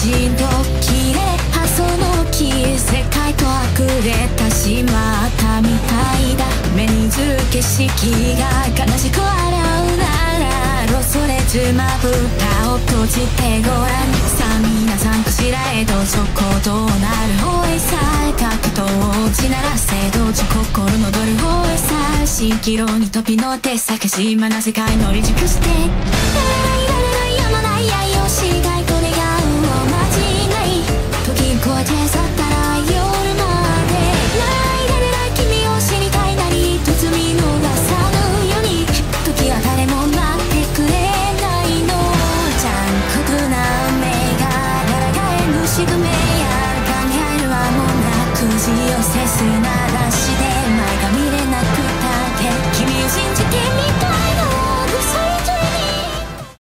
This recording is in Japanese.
じんときれはその木世界とあくれたしまったみたいだ。目に映る景色が悲しく笑うならろそれつまぶたを閉じてごらん。さあ皆さんこちらへどうぞ。こうどうなる方へさかけとを地ならせどじ心のどる方へさ蜃気楼に飛び乗って酒島な世界乗り熟して